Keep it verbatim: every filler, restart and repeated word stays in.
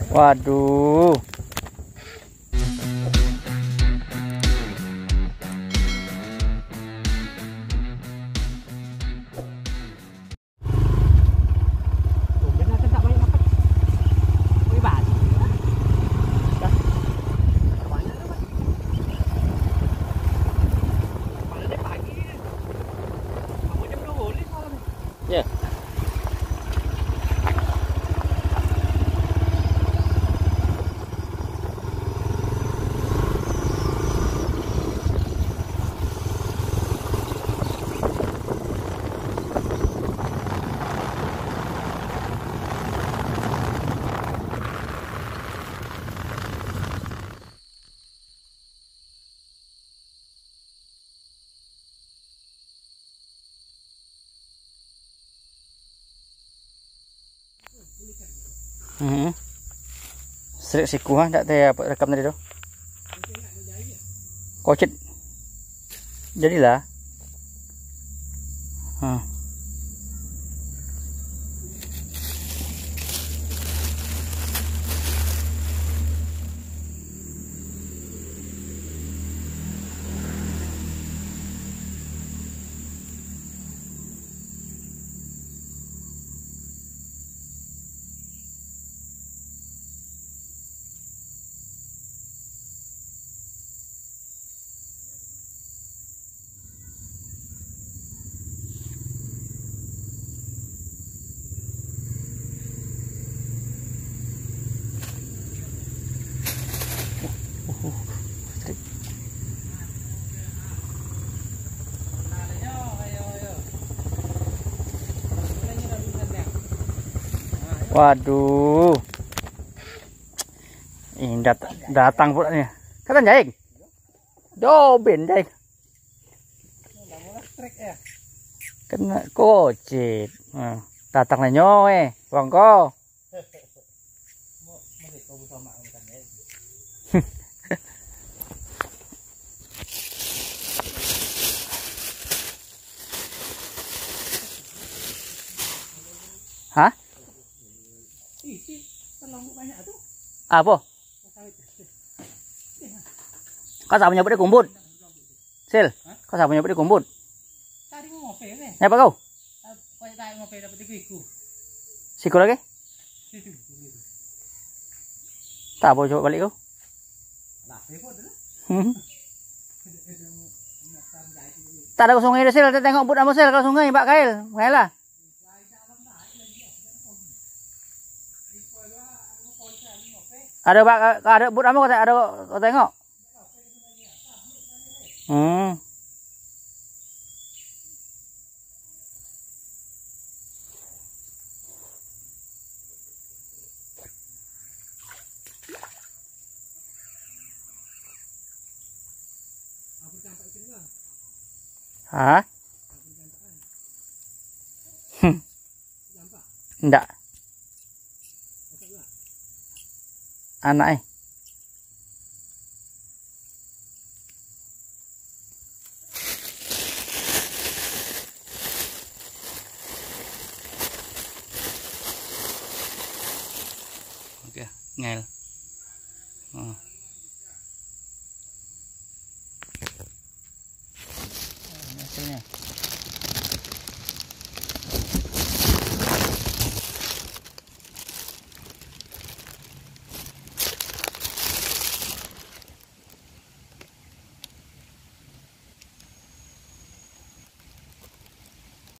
Waduh. Ya. Hmm. Serik siku ha, tak tahu apa rekam tadi tu. Kocit. Jadilah. Ha. Waduh. Ini dat datang pula nih. Kata jaing. Doben jaing. Kena kocit. Nah, datang lah nyoe, bangko. Hah? Apa? Kau sama nyebut dia kumbut. Sil, kau sama nyebut dia kumbut. Tadi mau ngopi ni. Nyapa kau? Kau tadi ngopi dapat tiga iku. Siku lagi? Tak apa coba balik kau. Lah, repot dah. Hmm. Tak ada sungai dah Sil, kita tengok but sama Sil kalau sungai Pak Kail. Baiklah. Ada bak, ada but apa kau ada kau tengok? Hmm. Hah? Hmm. Enggak. Anak eh. Oke, ngel. Oh.